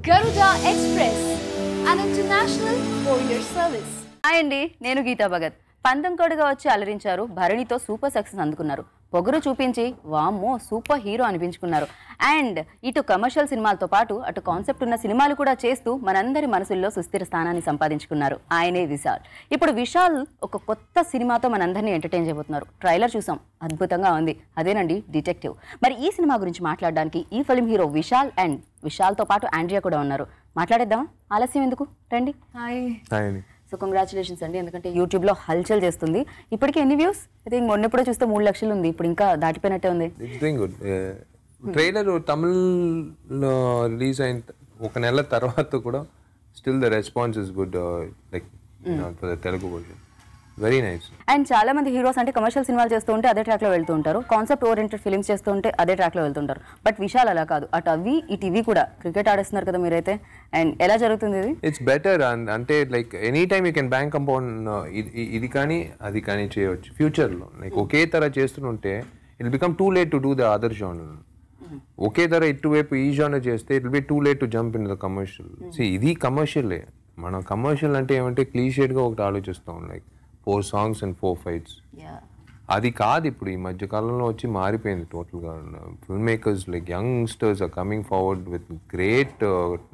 Garuda Express, an international courier service. Hi అండి, నేను గీతా భగత్. పందెం కోడిగా వచ్చి అలరించారు, భరణితో సూపర్ సక్సెస్ అందుకున్నారు, పొగరు చూపించి వామ్మో సూపర్ హీరో అనిపించుకున్నారు. అండ్ ఇటు కమర్షియల్ సినిమాలతో పాటు అటు కాన్సెప్ట్ ఉన్న సినిమాలు కూడా చేస్తూ మనందరి మనసుల్లో సుస్థిర స్థానాన్ని సంపాదించుకున్నారు. ఆయనే విశాల్. ఇప్పుడు విశాల్ ఒక కొత్త సినిమాతో మనందరినీ ఎంటర్టైన్ చేయబోతున్నారు. ట్రైలర్ చూసాం, అద్భుతంగా ఉంది. అదేనండి డిటెక్టివ్. మరి ఈ సినిమా గురించి మాట్లాడడానికి ఈ ఫిల్మ్ హీరో విశాల్ అండ్ విశాల్తో పాటు ఆండ్రియా కూడా ఉన్నారు. మాట్లాడేద్దామా? ఆలస్యం ఎందుకు, రండి. హాయ్. సో కంగ్రాచులేషన్స్ అండి, ఎందుకంటే యూట్యూబ్లో హల్చల్ చేస్తుంది. ఇప్పటికీ ఎన్ని వ్యూస్? ఐ థింక్ మొన్నప్పుడే చూస్తే 3 లక్షలు ఉంది, ఇప్పుడు ఇంకా దాటిపోయినట్టే ఉంది. ట్రైలర్ తమిళ్లో రిలీజ్ అయిన ఒక నెల తర్వాత కూడా still the response is good, like for the Telugu version. Very nice. And చాలా మంది హీరోస్ అంటే కమర్షియల్ సినిమాలు చేస్తూ ఉంటే అదే ట్రాక్లో వెళ్తూ ఉంటారు, కాన్సెప్ట్ ఓరియంటెడ్ ఫిల్మ్స్ చేస్తూ ఉంటే అదే ట్రాక్లో వెళ్తుంటారు. బట్ విశాల్ అలా కాదు, అటు అవి ఇటు ఇవి కూడా. క్రికెట్ ఆడేస్తున్నారు కదా మీరైతే. అండ్ ఎలా జరుగుతుంది ఇది? It's better. అంటే like any time you can bank upon ఇది కానీ అది కానీ చేయవచ్చు ఫ్యూచర్లో. లైక్ ఒకే తర చేస్తుంటే it become too late to do the other genre. ఒకే ధర ఇటువైపు ఈ జానర్ చేస్తే it be too late to jump in the commercial. ఇది కమర్షియలే. మనం కమర్షియల్ అంటే ఏమంటే క్లీషేడ్గా ఒకటి ఆలోచిస్తాం, లైక్ 4 songs and 4 fights. అది కాదు. ఇప్పుడు ఈ మధ్య కాలంలో వచ్చి మారిపోయింది టోటల్గా. Film makers like youngsters are coming forward with great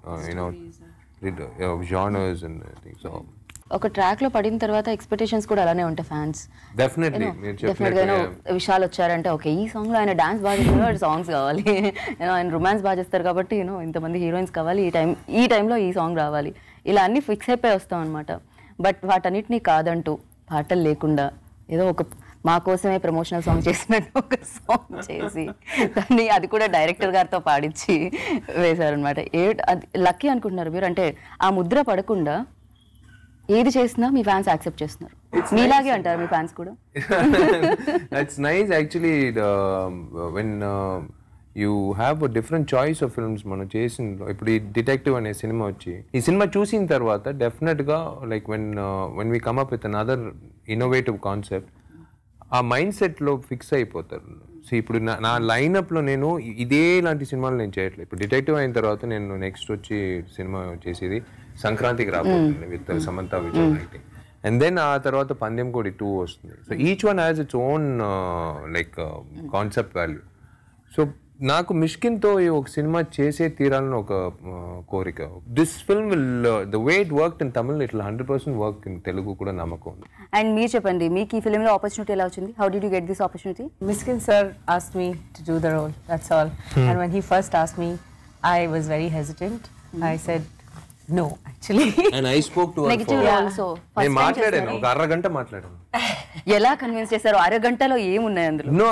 genres and things. So ఒక ట్రాక్ లో పడిన తర్వాత ఎక్స్పెక్టేషన్స్ కూడా అలానే ఉంటాయి ఫ్యాన్స్. డెఫినెట్లీ విశాల్ వచ్చారంటే ఓకే ఈ సాంగ్ లో ఆయన డాన్స్ బాగా చేస్తున్నారు, సాంగ్స్ కావాలి. ఆయన రొమాన్స్ బాగా చేస్తారు కాబట్టి ఇంతమంది హీరోయిన్స్ కావాలి, ఈ టైంలో ఈ సాంగ్ రావాలి, ఇలా అన్ని ఫిక్స్ అయిపోయి వస్తాం అనమాట. బట్ వాటన్నిటినీ కాదంటూ పాటలు లేకుండా ఏదో ఒక మా కోసమే ప్రమోషనల్ సాంగ్ చేసినట్టు ఒక సాంగ్ చేసి దాన్ని అది కూడా డైరెక్టర్ గారితో పాడించి వేశారనమాట. అది లక్కీ అనుకుంటున్నారు మీరు? అంటే ఆ ముద్ర పడకుండా ఏది చేసినా మీ ఫ్యాన్స్ యాక్సెప్ట్ చేస్తున్నారు. మీలాగే అంటారు మీ ఫ్యాన్స్ కూడా? That's nice actually. When you have a different choice of films. మనం చేసిన ఇప్పుడు ఈ డిటెక్టివ్ అనే సినిమా వచ్చి ఈ సినిమా చూసిన తర్వాత డెఫినెట్గా like when we come up with another innovative concept ఆ మైండ్ సెట్లో ఫిక్స్ అయిపోతారు. సో ఇప్పుడు నా లైనప్లో నేను ఇదే లాంటి సినిమాలు నేను చేయట్లేదు. ఇప్పుడు డిటెక్టివ్ అయిన తర్వాత నేను నెక్స్ట్ వచ్చి సినిమా చేసేది సంక్రాంతికి రాబోతుంది with Samantha Vijay acting. And then ఆ తర్వాత పందెం కోడి 2 వస్తుంది. So each one has its own like concept value. So నాకు మిష్కిన్తో ఒక సినిమా చేసే తీరాలని ఒక కోరిక. This film will the way it work in Tamil it will 100% work in Telugu కూడా నమ్మకం ఉంది. అండ్ మీరు చెప్పండి, మీకు ఈ ఫిల్మ్లో ఆపర్చునిటీ ఎలా వచ్చింది? How did you get this opportunity? Miskin sir asked me to do the role, that's all. And when he first asked me, I was very hesitant. I said no actually. And I spoke to her negative role. So నేను మాట్లాడాను, ఒక అరగంట మాట్లాడాను. ఎలా convince చేశారు? అరగంటలో ఏమున్నాయి అందులో? No,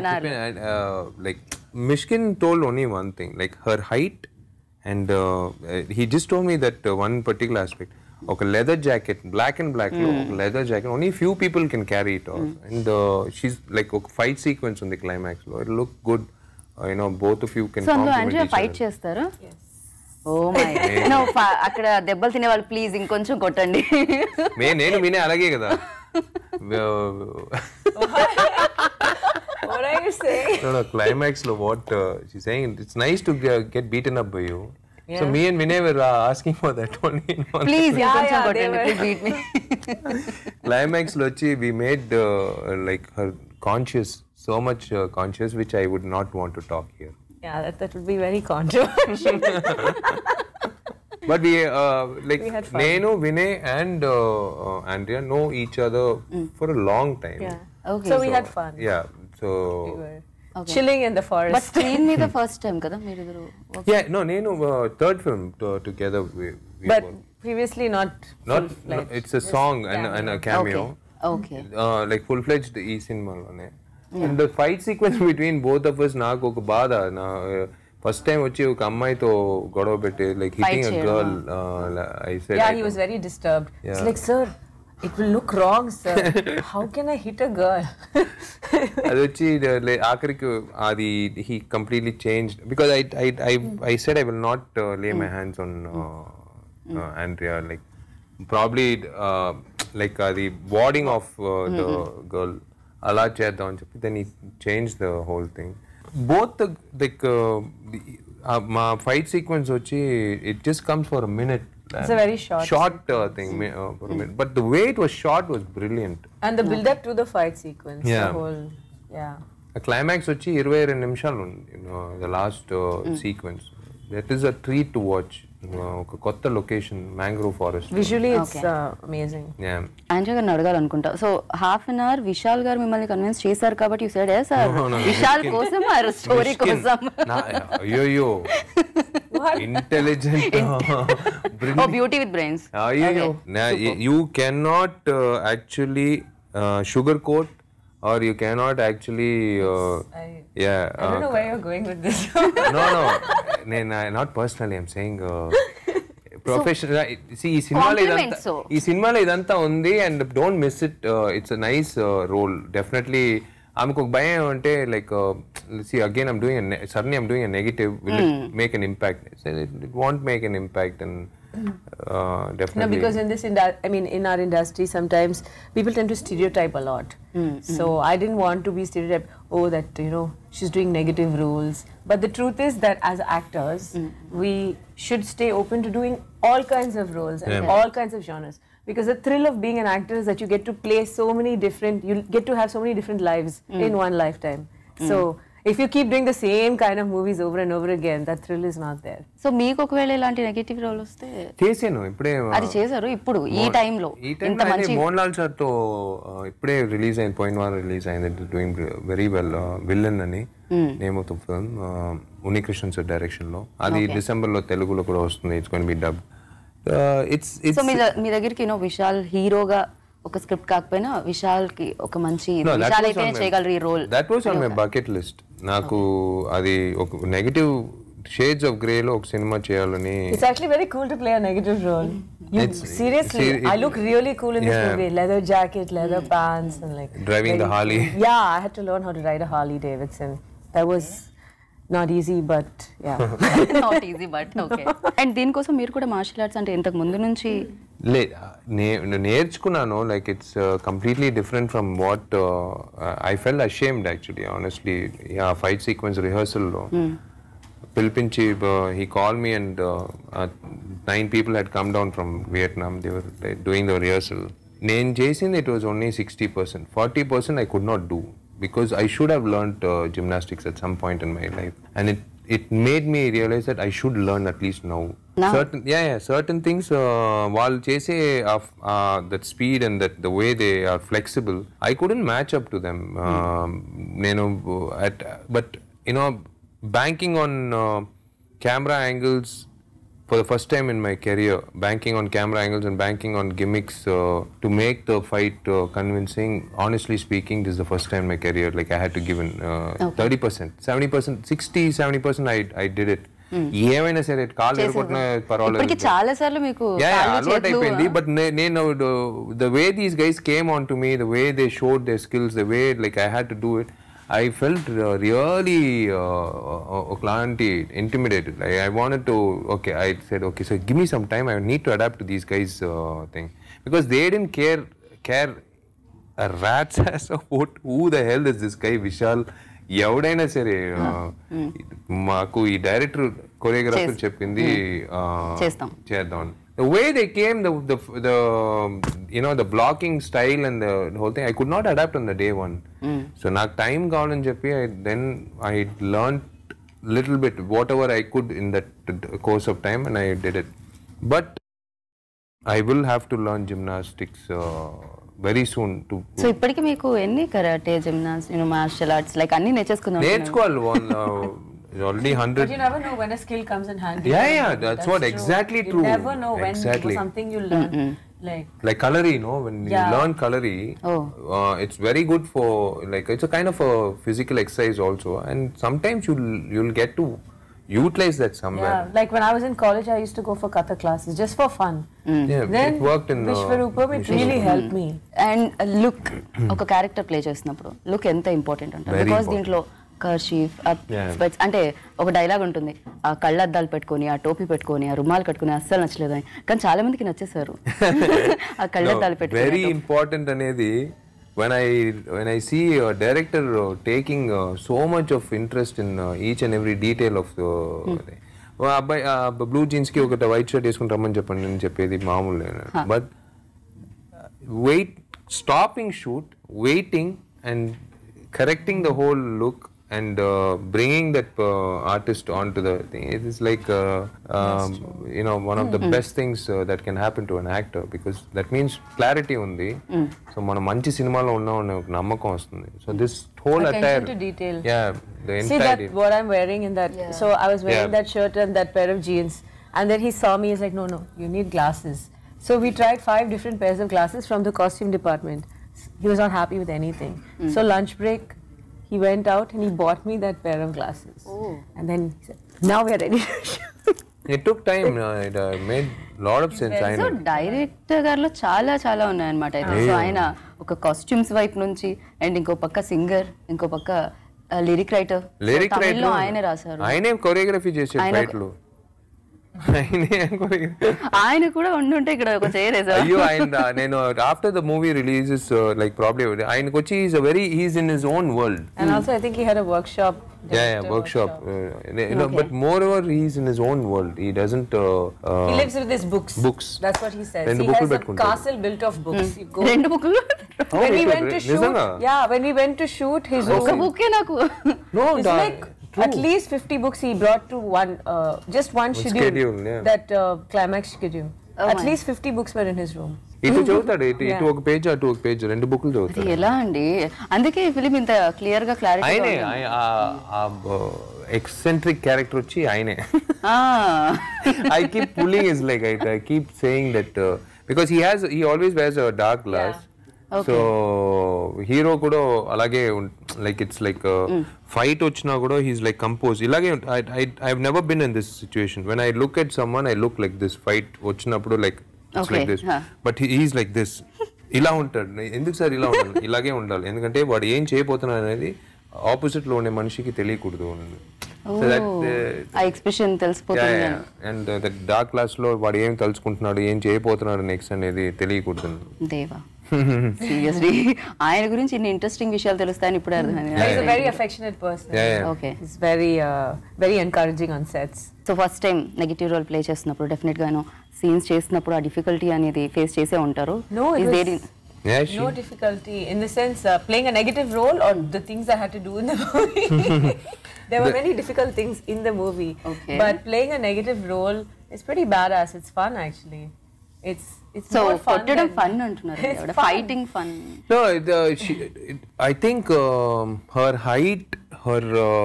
like Mishkin told only one thing, like her height, and he just told me that one particular aspect. Okay, leather jacket, black and black, leather jacket. Only few people can carry it off, and she's like a fight sequence on the climax. It look good. Both of you can. So Andrea fight చేస్తారా? Yes. Oh my. No అక్కడ దెబ్బలు తినే వాళ్ళు please ఇంకొంచెం కొట్టండి. నేను వినే అలాగే కదా. What are you saying? No, climax lo what she's saying, it's nice to get beaten up by you. Yeah. So me and Vinay were asking for that only. Please, inkoncham kottandi, please beat me. Climax lo chi we made like her conscious, so much conscious, which I would not want to talk here. Yeah, that would be very controversial. But we like Nenu, Vinay and Andrea know each other for a long time. Yeah. Okay. So we had fun. Yeah. So We were chilling in the forest. But screen మీద first time కదా మీరు ఇద్దరు? Yeah, no, Nenu third film together we but worked. previously not it's a song and a cameo. Okay. Like full-fledged ఈ సినిమాలోనే. And the fight sequence between both of us నాకు ఒక బాధ. First time వచ్చి ఒక అమ్మాయితో గొడవ పెట్టి like hitting a girl. I said yeah, he was very disturbed. It's like, sir, it will look wrong, sir. How can I hit a girl? అది వచ్చి ఆఖరికి అది he completely changed because I said I will not lay my hands on Andrea, like probably like the warding of the girl అలా చేద్దాం అని చెప్పి then he changed the whole thing. Both the like మా fight sequence వచ్చి it just comes for a minute. It's a very short thing for a minute. But the way it was shot was brilliant. And the build up to the fight sequence, Yeah. the whole, yeah. A climax వచ్చి 22 నిమిషాలు ఉంది, the last sequence. That is a treat to watch. ఒక కొత్త location, mangrove forest. Visually it's amazing. Yeah. Andrea గారిని అడగాలనుకుంటా. So half an hour Vishal గారు మిమ్మల్ని convince చేశారు కాబట్టి you said yes sir. Vishal కోసం ఆర్ స్టోరీ కోసం? అయ్యో intelligent, oh beauty with brains. అయ్యో you cannot actually sugarcoat or you cannot actually I don't know where you're going with this. no not personally, I'm saying professional. See, ఈ సినిమాలో ఇదంతా ఉంది and don't miss it. It's a nice role. Definitely ఆమెకు ఒక భయం అంటే like see again I'm doing suddenly I'm doing a negative, will it make an impact? It won't make an impact. And definitely No, because in this in our industry sometimes people tend to stereotype a lot. So I didn't want to be stereotyped, that she's doing negative roles. But the truth is that as actors we should stay open to doing all kinds of roles and all kinds of genres, because the thrill of being an actor is that you get to play you get to have so many different lives in one lifetime. So if you keep doing the same kind of movies over and over again, that thrill is not there. So మీకు ఒకవేళ ఇలాంటి negative role వస్తే చేసాను ఇప్పుడే. అది చేశారు ఇప్పుడు ఈ టైంలో ఇంత మంచి మోహన్ లాల్ సార్ తో ఇప్పుడే రిలీజ్ అయింది, పోయిన వారం రిలీజ్ అయింది, డూయింగ్ వెరీ వెల్. విల్లన్ అని name of the film, Unnikrishnan sir direction లో. అది డిసెంబర్ లో తెలుగులో కూడా వస్తుంది. It's going be dub. So మీ దగ్గరికి విశాల్ హీరోగా ఒక స్క్రిప్ట్ కాకపోయినా విశాల్ కి ఒక మంచి విశాల్ అయితే చేయగలరు ఈ role. That was on my bucket list. నాకు అది ఒక నెగటివ్ షేడ్స్ ఆఫ్ గ్రే లో ఒక సినిమా చేయాలని. It's actually very cool to play a negative role. Seriously, I look really cool in this movie. Leather jacket, leather pants, and like driving the Harley. Yeah, I had to learn how to ride a Harley Davidson. That was not easy, but yeah. Not easy, but okay. And దీనికోసం మీరు కూడా martial arts అంటే ఇంతకు ముందు నుంచి నేర్చుకున్నాను. Like it's completely different from what I felt ashamed actually, honestly. Fight sequence rehearsal లో పిలిపించి he called me and 9 people had come down from Vietnam. They were doing the rehearsal. నేను చేసింది it was only 60%. 40% I could not do because I should have learnt gymnastics at some point in my life, and it made me realize that I should learn at least now. Certain things while chase that speed and that the way they are flexible, I couldn't match up to them. But banking on camera angles for the first time in my career, banking on camera angles and banking on gimmicks to make the fight convincing. Honestly speaking, this is the first time in my career like I had to give in 30%, 70%, 60-70% I did it. ఏమైనా సరే కాళ్ళు ఎరగొట్టినా పర్వాలేదు, చాలా సార్లు మీకు అలవాటు అయిపోయింది. But నేను the way these guys came on to me, the way they showed their skills, the way like I had to do it, I felt really intimidated. Like I wanted to, I said, so give me some time. I need to adapt to these guys' thing. Because they didn't care a rat's ass about who the hell is this guy, Vishal. ఎవడైనా సరే మాకు ఈ director choreographer చెప్పింది చేద్దాం. The way they came, the blocking style and the whole thing, I could not adapt on the day one. So నాకు time కావాలని చెప్పి then I learned little bit whatever I could in that course of time, and I did it. But I will have to learn gymnastics very soon to. So ఇప్పటికి మీకు ఎన్ని karate, gymnastics, martial arts like అన్ని నేర్చుకోవాలి. Already 100. But you never know when a skill comes in handy. Yeah, that's what exactly true. You never know when something you learn. Like cutlery, when you learn cutlery, it's very good for, like, it's a kind of a physical exercise also, and sometimes you'll get to utilize that somewhere. Yeah, like when I was in college, I used to go for Kathak classes just for fun. Then it worked in Vishwarupam, it really helped me. And look, ఒక character play చేసినప్పుడు look ఎంత important అంటే, because దీంట్లో kerchief స్పెట్స్ అంటే ఒక dialogue ఉంటుంది, ఆ కళ్ళద్దాలు పెట్టుకొని, ఆ టోపీ పెట్టుకొని, ఆ రుమాలు కట్టుకుని అస్సలు నచ్చలేదని. కానీ చాలా మందికి నచ్చేసారు ఆ కళ్ళద్దాలు పెట్టుకొని. వెరీ ఇంపార్టెంట్ అనేది when I see a director taking so much of interest in each and every detail of the అబ్బాయి బ్లూ జీన్స్ కి ఒక వైట్ షర్ట్ వేసుకుని రమ్మని చెప్పండి నేను చెప్పేది మామూలు but stopping shoot, waiting and correcting the whole look and bringing that artist onto the thing. It is like one of the best things that can happen to an actor, because that means clarity undi. So mana manchi cinema lo unna namakam vastundi. So this whole attire to detail. Yeah, the See entire that what I'm wearing in that. Yeah. So I was wearing that shirt and that pair of jeans, and then he saw me. He's like, no, you need glasses. So we tried 5 different pairs of glasses from the costume department. He was not happy with anything. So lunch break, he went out and he bought me that pair of glasses. Oh. And then he said, now we are ready to shoot. It took time. It made lot of sense. So director గారిలో చాలా ఉన్నాయన్నమాట అయితే. So ఆయన ఒక costumes వైపు నుంచి and ఇంకో పక్క సింగర్, ఇంకో పక్క లిరిక్ రైటర్. ఆయనే రాశారు, ఆయనే కొరియోగ్రఫీ చేశారు ఫైట్లు. ఆయన కూడా ఉండుంటే ఇక్కడ ఒక చేయలేదు. అయ్యో ఆయన నేను after the movie releases like probably ఆయనకు వచ్చి he's in his own world. And also I think he had a workshop. Workshop. But moreover he's in his own world. He doesn't he lives with his books. That's what he says. He has a castle built of books. రెండు బుక్లు. When we went to shoot, when we went to shoot, his ఒక బుక్కే నాకు. No, it's like at least 50 books he brought to just one schedule, that climax schedule. At least 50 books were in his room. ఇటు చదువుతాడు, ఇటు ఒక page అటు ఒక page, 2 బుక్లు చదువుతాడు. ఎలా అండి? అందుకే ఫిలిం ఇంత క్లియర్ గా క్లారిటీ. ఆయనే ఎక్సెంట్రిక్ క్యారెక్టర్ వచ్చి ఆయనే. I keep pulling his leg. I keep saying that because he always wears a dark glass. Okay. So hero kudo alage like it's like fight ochna kudo he's like composed. Ilage I've never been in this situation. When I look at someone, I look like this. Fight ochna pudo like it's like this. But he's like this. ఇలా ఉంటాడు. ఎందుకు sir ఇలా ఉండాలి? ఇలాగే ఉండాలి. ఎందుకంటే వాడు ఏం చేయబోతున్నాడు అనేది ఆపోజిట్ లో ఉండే మనిషికి తెలియకూడదు. ఆ ఎక్స్ప్రెషన్ తెలిసిపోతుంది. అండ్ దట్ డార్క్ క్లాస్ లో వాడు ఏం తలుచుకుంటున్నాడు, ఏం చేయబోతున్నాడు నెక్స్ట్ అనేది తెలియకూడదు. దేవా సీరియస్లీ ఆయన గురించి ఇన్ని ఇంట్రెస్టింగ్ విషయాలు తెలుస్తాయని ఇప్పుడు అర్థమైంది. He's a very affectionate person. Okay. He's very encouraging on sets. So first time negative role play చేస్తున్నప్పుడు డెఫినెట్ గా సీన్స్ చేస్తున్నప్పుడు ఆ డిఫికల్టీ అనేది ఫేస్ చేసే ఉంటారు. No difficulty in the sense playing a negative role or the things I had to do in the movie. There were many difficult things in the movie. Okay. But playing a negative role is pretty badass. It's fun actually. It's so more fun. So fun antunnaru. Fighting fun. No, I think her height, her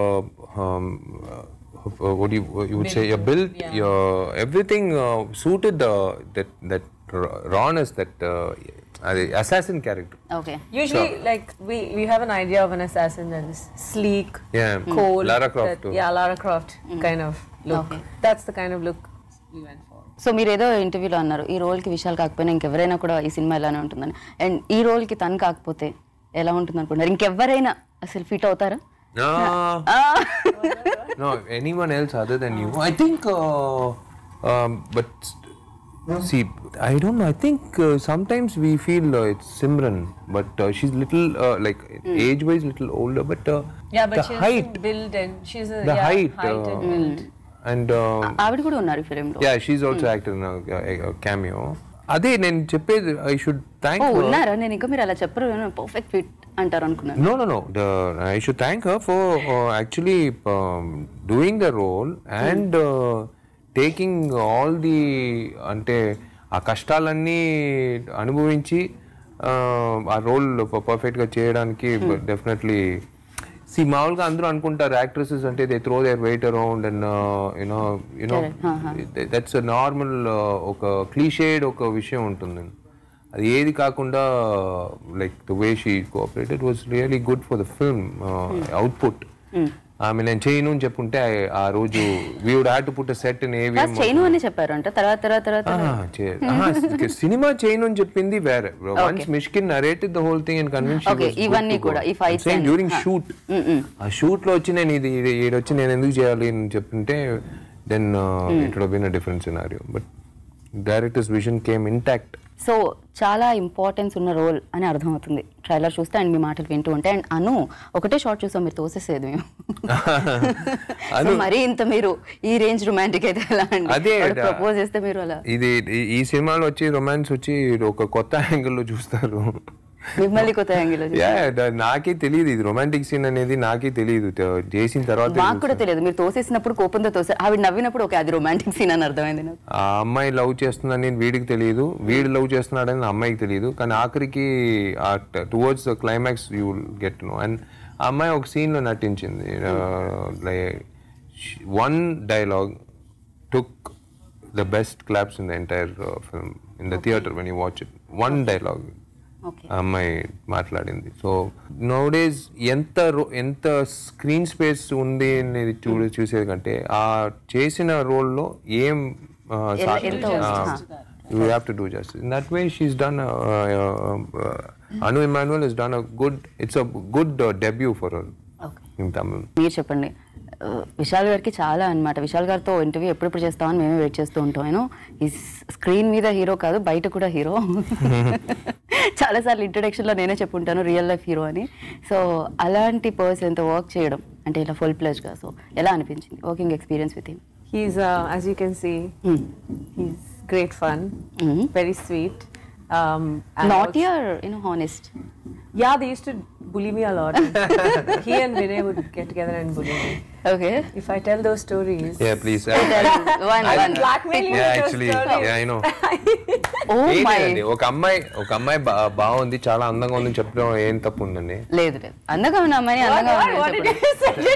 what you would say, your build, your everything suited that rawness, that assassin character. Okay. Usually, like we have an idea of an assassin that is sleek, cold. Lara Croft. Lara Croft kind of look. Okay. That's the kind of look we went for. So మీరు ఏదో ఇంటర్వ్యూలో అన్నారు ఈ రోల్కి విషయాలు కాకపోయినా ఇంకెవరైనా కూడా ఈ సినిమా ఎలానే ఉంటుందని. అండ్ ఈ రోల్కి తను కాకపోతే ఎలా ఉంటుంది అనుకుంటున్నారు? ఇంకెవరైనా అసలు ఫిట్ అవుతారా? No, anyone else other than you. I think, but see, I don't know. I think sometimes we feel it's Simran, but she's little like age-wise little older, but but the she's height, build and she's the height and build. And ఆవిడ కూడా ఉన్నారు film లో. Yeah, she's also acted in a cameo. అదే నేను చెప్పేది, I should thank her. ఉన్నారా? నేను ఇంకా మీరు అలా చెప్పరు, పర్ఫెక్ట్ ఫిట్ అంటారు అనుకున్నాను. No. I should thank her for actually doing the role and taking all the అంటే ఆ కష్టాలన్నీ అనుభవించి ఆ రోల్ పర్ఫెక్ట్గా చేయడానికి డెఫినెట్లీ. See, మామూలుగా అందరూ అనుకుంటారు యాక్ట్రెసెస్ అంటే they throw their weight around and you know that's a normal ఒక క్లీషేడ్ ఒక విషయం ఉంటుంది. అది ఏది కాకుండా like the way she cooperated was really good for the film output. ఆమె నేను చేయను అని చెప్పుంటే ఆ రోజు we would have to put a set in AVM. చేయను అని చెప్పారు అంటే తర్వాత సినిమా చేయను అని చెప్పింది వేరే. Once Mishkin narrated the whole thing and convinced she was ఇవన్నీ కూడా ఈ ఫైట్స్ during shoot ఆ షూట్ లో వచ్చి నేను ఇది వచ్చి నేను ఎందుకు చేయాలి అని చెప్తుంటే then it would have been a different scenario. But director's vision came intact. So చాలా ఇంపార్టెన్స్ ఉన్న రోల్ అని అర్థమవుతుంది ట్రైలర్ చూస్తే అండ్ మీ మాటలు వింటూ ఉంటే. అండ్ అను ఒకటే షార్ట్ చూసాం, మీరు తోసేసేది మేము. సో మరి ఇంత మీరు ఈ రేంజ్ రొమాంటిక్ అయితే ఎలా అండి? ప్రపోజ్ చేస్తే మీరు అలా ఇది ఈ సినిమాలో వచ్చి రొమాన్స్ వచ్చి ఒక కొత్త యాంగిల్లో చూస్తారు. మిమ్మల్ని కొత్త యాంగిల్ నాకే తెలియదు ఇది రొమాంటిక్ సీన్ అనేది, నాకే తెలియదు. చేసిన తర్వాత నాకు కూడా తెలియదు. మీరు తోసేసినప్పుడు కోపంతో తోసే ఆవిడ నవ్వినప్పుడు ఓకే అది రొమాంటిక్ సీన్ అని అర్థమైంది నాకు. ఆ అమ్మాయి లవ్ చేస్తుందని వీడికి తెలియదు, వీడు లవ్ చేస్తున్నాడని అమ్మాయికి తెలియదు. కానీ ఆఖరికి towards the climax you will get know. And ఆ అమ్మాయి ఒక సీన్ లో నటించింది. One dialogue took the best claps in the entire film in the theatre when you watch it. One dialogue అమ్మాయి మాట్లాడింది. సో నౌ డేస్ ఎంత screen space ఉంది అనేది చూసేది కంటే ఆ చేసిన రోల్లో ఏం you have to do just in that way. She's done Anu Emmanuel has done a good, it's a good debut for her in Tamil. మీరు చెప్పండి, విశాల్ గారికి చాలా అనమాట. విశాల్ గారితో ఇంటర్వ్యూ ఎప్పుడెప్పుడు చేస్తామని మేమే వెయిట్ చేస్తూ ఉంటాం. నేను ఈ స్క్రీన్ మీద హీరో కాదు, బయట కూడా హీరో. చాలాసార్లు ఇంట్రడక్షన్లో నేనే చెప్పుంటాను రియల్ లైఫ్ హీరో అని. సో అలాంటి పర్సన్తో వర్క్ చేయడం అంటే ఇలా ఫుల్ ప్లెజ్గా, సో ఎలా అనిపించింది working experience with him? He's, as you can see, he's great fun, very sweet. Naughty or honest? Yeah, they used to bully me a lot. He and Vinay would get together and bully me. Okay. If I tell those stories. Yeah, please. One. Blackmailing Yeah, with those actually. stories. Yeah, I know. Oh my. ఒక అమ్మాయి బాగుంది, చాలా అందంగా ఉందని చెప్పడం ఏం తప్పు ఉందండి? లేదు లేదు, అందంగా ఉన్న అమ్మాయిని అందంగా What did you say?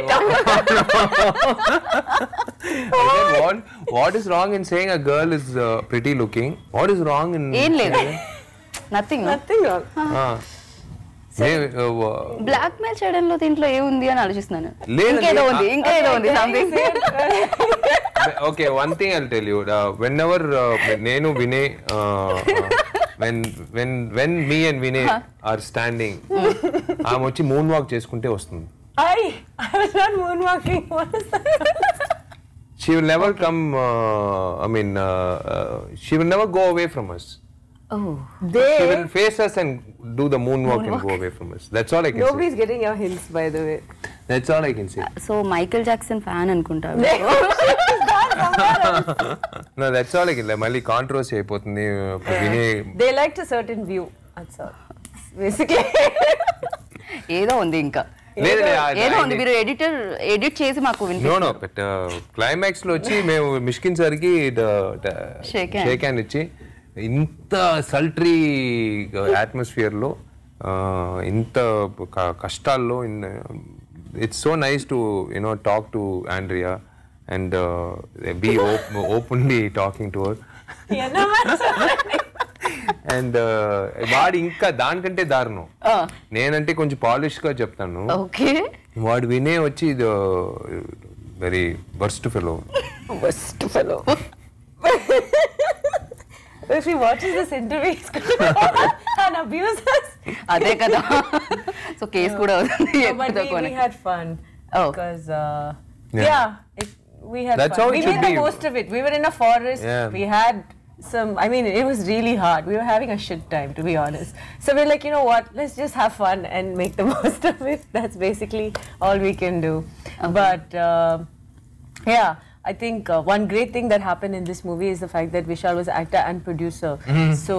What is wrong in saying a girl is pretty looking? What is wrong in ఏం లేదు, nothing. Nothing wrong. Blackmail చేయడంలో దీంట్లో ఏముంది అని ఆలోచిస్తున్నాను. లేదండి. ఇంకేదో ఉంది something. Okay, one thing I'll tell you. Whenever నేను Vinay when me and Vinay are standing, ఆమె వచ్చి మూన్ వాక్ చేసుకుంటే వస్తుంది. I was not moonwalking. What is that? She will never come. She will never go away from us. Oh, She will face us and do the moonwalk and go away from us. That's all I can Nobody's say. getting your hints, by the way. That's all I can say. So Michael Jackson fan అనుకుంటారు. No, that's all I can say. మళ్ళీ controversy అయిపోతుంది. Vinay They liked a certain view. That's all. Basically. ఏదో ఉంది ఇంకా ఏదో ఉంది. మీరు edit చేసి మాకు నో బట్ క్లైమాక్స్ లో వచ్చి మేము మిష్కిన్ సార్కి Shake షేక్ హ్యాండ్ ఇచ్చి ఇంత సల్ట్రీ అట్మాస్ఫియర్ లో ఇంత కష్టాల్లో it's so nice to talk to Andrea and be openly talking to her. And వాడు ఇంకా దానికంటే దారుణం. నేనంటే కొంచెం పాలిష్ గా చెప్తాను, వాడు వినే వచ్చి very worst fellow. If he watches this interview, he's going to and abuse us. అదే కదా. సో కేసు కూడా అవుతుంది. But we had fun. Because we had That's fun. how it We should made the be. most of it. We were in a forest. Yeah. We had it was really hard. We were having a shit time, to be honest. So we're like, you know what? Let's just have fun and make the most of it. That's basically all we can do. Okay. But I think one great thing that happened in this movie is the fact that Vishal was actor and producer. So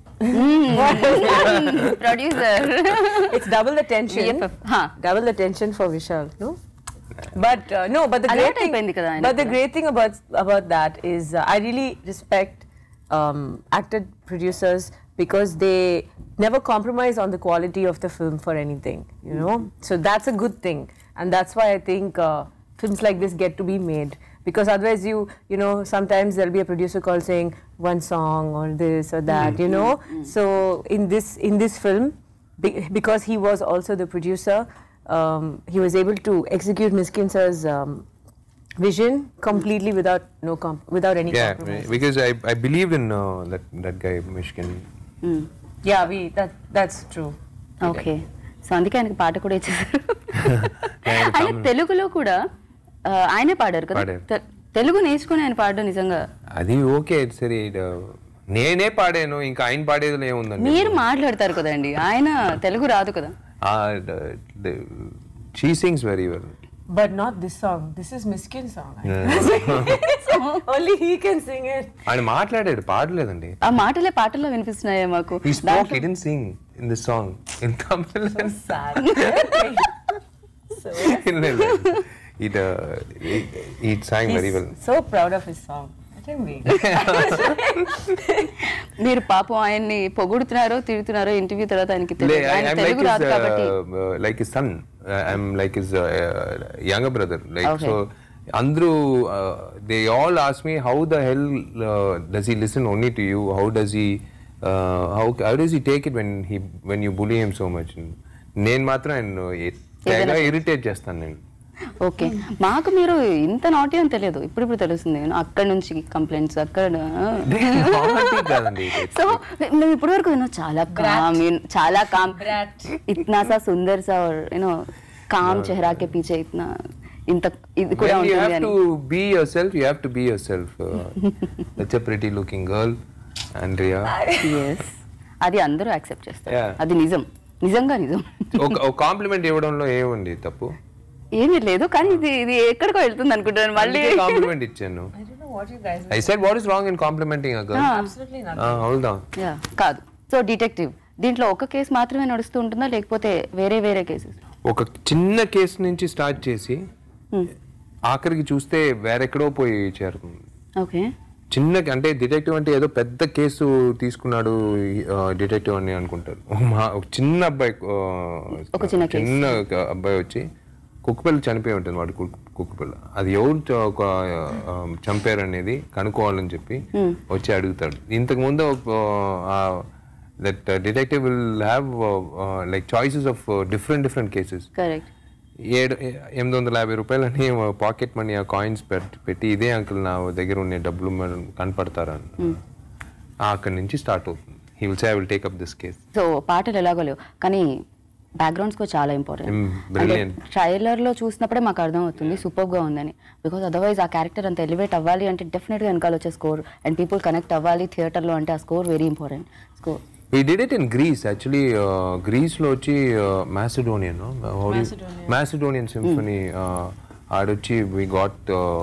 producer. It's double the tension. Double the tension for Vishal, no? But the great thing about that is I really respect actor producers because they never compromise on the quality of the film for anything, So that's a good thing, and that's why I think films like this get to be made. Because otherwise sometimes there'll be a producer call saying one song or this or that, So in this film, because he was also the producer, he was able to execute Mishkin Sir's vision completely without any compromise. Yeah, because I believed in that guy Mishkin. Yeah, that's true. Okay. So అందుకే ఆయనకి పాట కూడా ఇచ్చేసారు. ఆయన తెలుగులో కూడా ఆయనే పాడారు కదా. తెలుగు నేర్చుకుని ఆయన పాడడం నిజంగా అది ఓకే సరే నేనే పాడాను ఇంకా ఆయన పాడేది ఏముందండి మీరు మాట్లాడతారు కదండి ఆయన తెలుగు రాదు కదా she sings very well But not this song. This is Miskin song. Only he can sing it. ఆయన మాట్లాడాడు పాడలేదండి ఆ మాటలే పాటల్లో వినిపిస్తున్నాయే మాకు he spoke he didn't sing in the song in Tamil So sad. he sang very well So proud of his song. Let him be. మీరు పాపం ఆయన్ని పొగుడుతున్నారో తిడుతున్నారో interview తర్వాత ఆయనకి తెలియదు ఆయన I'm తెలుగు రాదు కాబట్టి like his son I'm like his younger brother like Okay. so andru they all ask me how the hell does he listen only to you how does how does he take it when you bully him so much నేను మాత్రం తెగ irritate చేస్తాను నేను okay మాకు మీరు ఇంత నాటి అని తెలియదు ఇప్పుడు తెలుస్తుంది అక్కడ నుంచి కంప్లైంట్స్ అక్కడ కాదండి సో మేము ఇప్పటి వరకు చాలా కామ్ ఇట్నా సా సుందర్ సా కామ్ చెహరా కే పీచే ఇట్నా ఇంత ఇది కూడా you have ఉంటుంది to be yourself such a pretty looking girl Andrea yes అది అందరూ యాక్సెప్ట్ చేస్తారు Yeah. అది నిజంగా నిజం ఒక కాంప్లిమెంట్ ఇవ్వడంలో ఏముంది తప్పు ఏమీ లేదు కానీ ఇది ఎక్కడికో వెళ్తుంది అనుకుంటాను మళ్ళీ కాంప్లిమెంట్ ఇచ్చాను I don't know what you guys I said what is wrong in complimenting a girl Absolutely not. hold on Yeah, కాదు సో డిటెక్టివ్ దీంట్లో ఒక కేసు మాత్రమే నడుస్తూ ఉంటుందా లేకపోతే వేరే కేసెస్ ఒక చిన్న కేసు నుంచి స్టార్ట్ చేసి ఆఖరికి చూస్తే వేరెక్కడో పోయి చేరుతుంది ఓకే చిన్న అంటే డిటెక్టివ్ అంటే ఏదో పెద్ద కేసు తీసుకున్నాడు డిటెక్టివ్ అని అనుకుంటారు ఒక చిన్న అబ్బాయి ఒక చిన్న case. చిన్న అబ్బాయి వచ్చి కుక్కపిల్ల చనిపోయి ఉంటుంది వాడు కుక్కపిల్ల అది ఎవరు చంపారు అనేది కనుక్కోవాలని చెప్పి వచ్చి అడుగుతాడు ఇంతకు ముందు that detective will have like choices of different cases correct 850 రూపాయలని పాకెట్ మనీ ఆ కాయిన్స్ పెట్టి ఇదే అంకుల్ నా దగ్గర ఉన్న డబ్బులు కనపడతారని అక్కడి నుంచి స్టార్ట్ అవుతుంది he will say I will take up this case so పాటలు ఎలాగో లేవు కానీ బ్యాక్గ్రౌండ్స్ కూడా చాలా ఇంపార్టెంట్ ట్రైలర్ లో చూసినప్పుడే మాకు అర్థం అవుతుంది సూపర్ గా ఉందని బికాస్ అదర్వైజ్ ఆ క్యారెక్టర్ అంత ఎలివేట్ అవ్వాలి అంటే డెఫినెట్ గా వెనకాల వచ్చే స్కోర్ అండ్ పీపుల్ కనెక్ట్ అవ్వాలి థియేటర్ లో అంటే ఆ score very important score We did it in Greece actually. Greece lo chi Macedonian, no? Macedonian symphony. Adochi we got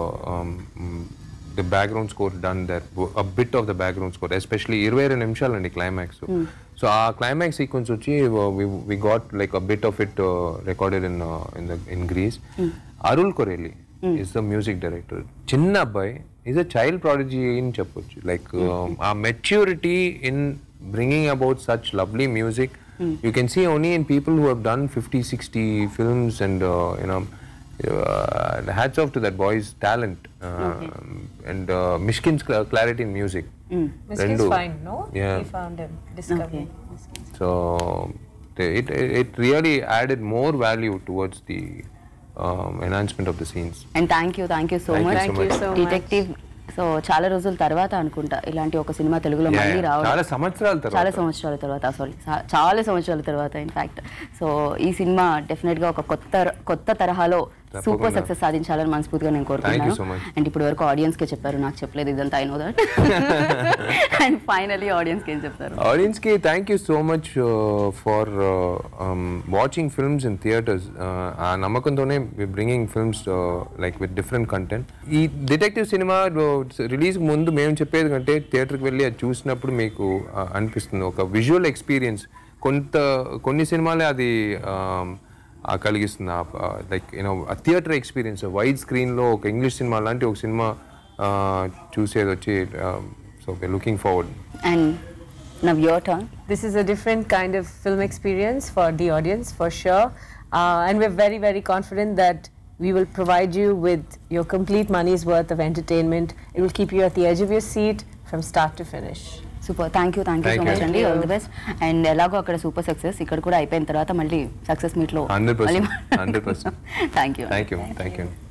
the background score done there. A bit of the background score, especially Irvair and Nimshal and the climax. So our climax sequence ochi we got like a bit of it recorded in Greece. Arul Koreli is the music director. Chinna boy is a child prodigy in cheppochu. Like our maturity in bringing about such lovely music you can see only in people who have done 50-60 films and hats off to that boy's talent and Mishkin's clarity in music Miskin's fine, no? Yeah. He found him. Discovery. So it really added more value towards the enhancement of the scenes and thank you so Thank you much so much. so much. Detective so చాలా రోజుల తర్వాత అనుకుంటా ఇలాంటి ఒక cinema తెలుగులో Yeah, మళ్ళీ yeah. రావడం చాలా సంవత్సరాల చాలా తర్వాత సంవత్సరాల తర్వాత చాలా సంవత్సరాల తర్వాత ఇన్ఫాక్ట్ సో ఈ సినిమా డెఫినెట్ గా ఒక కొత్త తరహాలో సూపర్ సక్సెస్ సాధించాలని మనస్ఫూర్తిగా నేను Thank you so కోరుకుంటున్నాను much. అండ్ ఇప్పటి వరకు ఆడియన్స్ కే చెప్పారు నాకు చెప్పలేదు ఇదంతా I know that and finally audience కి ఏం చెప్తారు Audience ki thank you so much for watching films in theaters. ఆ నమ్మకంతోనే we're bringing films like with different content. ఈ డిటెక్టివ్ సినిమా రిలీజ్ ముందు మేము చెప్పేది కంటే థియేటర్కి వెళ్ళి అది చూసినప్పుడు మీకు అనిపిస్తుంది ఒక విజువల్ ఎక్స్పీరియన్స్ కొన్ని సినిమాలే అది కలిగిస్తుంది like you know theatre experience wide స్క్రీన్లో ఒక ఇంగ్లీష్ సినిమా లాంటి ఒక సినిమా చూసేది వచ్చి so we're looking forward. And now your turn This is a different kind of film experience for the audience, for sure. And we're very, very confident that we will provide you with your complete money's worth of entertainment. It will keep you at the edge of your seat from start to finish. Super thank you so Thank you. Much అండి all the best and ఎలాగో అక్కడ super success ఇక్కడ కూడా అయిపోయిన తర్వాత మళ్ళీ success మీట్లో 100%. Thank you Thank you.